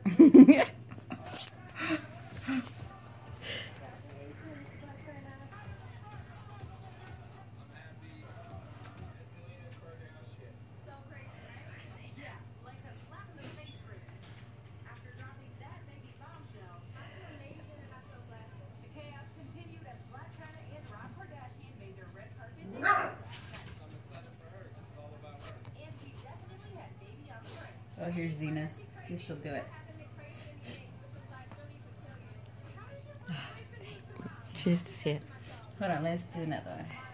Oh, here's Xena. See if she'll do it. She needs to see it. Hold on, let's do another one.